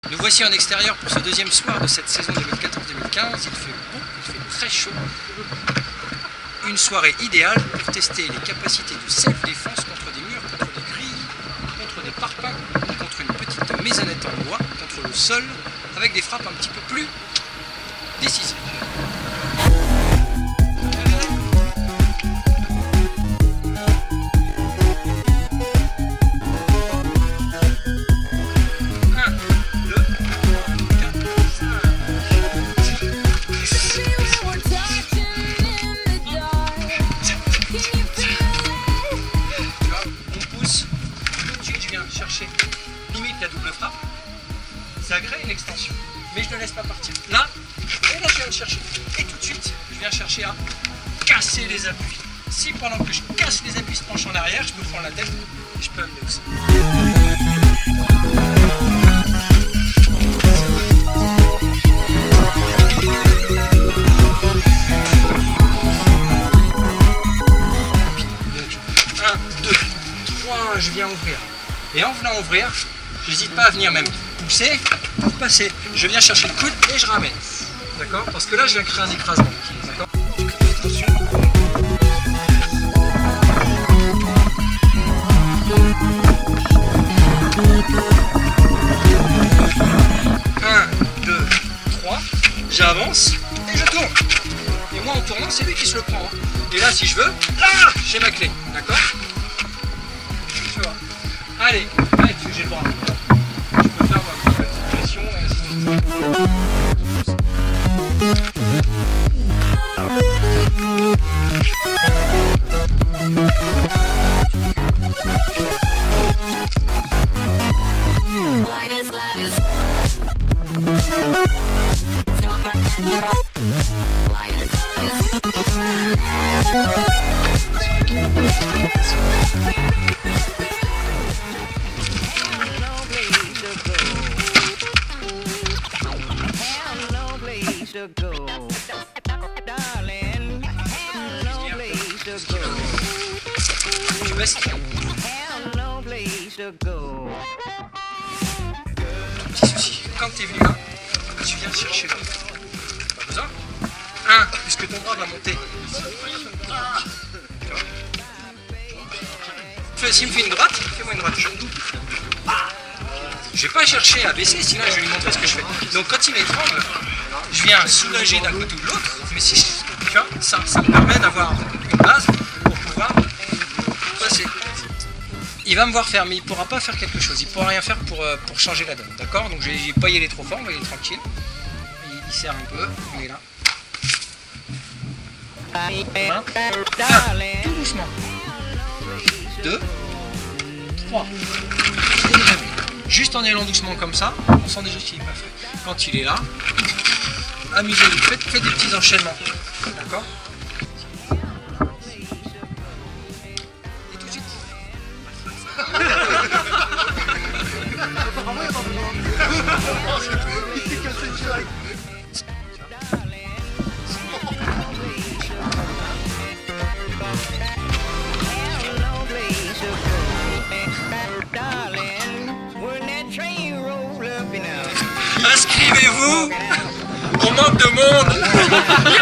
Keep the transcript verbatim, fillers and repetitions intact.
Nous voici en extérieur pour ce deuxième soir de cette saison deux mille quatorze deux mille quinze. Il fait beau, il fait très chaud. Une soirée idéale pour tester les capacités de self-défense contre des murs, contre des grilles, contre des parpaings, contre une petite maisonnette en bois, contre le sol, avec des frappes un petit peu plus décisives. Limite la double frappe, ça crée une extension, mais je ne laisse pas partir. Là, et là je viens de chercher, et tout de suite, je viens chercher à casser les appuis. Si pendant que je casse les appuis se penche en arrière, je me prends la tête, et je peux amener au sol. un, deux, trois, je viens ouvrir. Et en venant ouvrir, j'hésite pas à venir même pousser pour passer. Je viens chercher le coude et je ramène. D'accord? Parce que là, je viens créer un écrasement. D'accord? Attention. un, deux, trois. J'avance et je tourne. Et moi, en tournant, c'est lui qui se le prend. Et là, si je veux, là, j'ai ma clé. D'accord? Tu vois. Allez, allez, parce que j'ai le bras. Je peux faire ma petite pression et ainsi de tu baisses. Petit souci, quand tu es venu là, tu viens chercher là. Pas besoin. un, puisque ton bras va monter. S'il me fait une droite, fais-moi une droite. Je vais pas chercher à baisser, sinon je vais lui montrer ce que je fais. Donc quand il m'étrangle, je viens soulager d'un côté ou de l'autre, mais si tu vois, ça, ça me permet d'avoir une base pour pouvoir passer. Il va me voir faire, mais il ne pourra pas faire quelque chose, il ne pourra rien faire pour, euh, pour changer la donne, d'accord? Donc je ne vais pas y aller trop fort, on va y aller tranquille. Il, il serre un peu, il est là. un, tout doucement. deux, trois. Juste en allant doucement comme ça, on sent déjà qu'il n'est pas fait. Quand il est là, amusez-vous, faites, faites des petits enchaînements. D'accord? Et tout de suite. Inscrivez-vous! On manque de monde!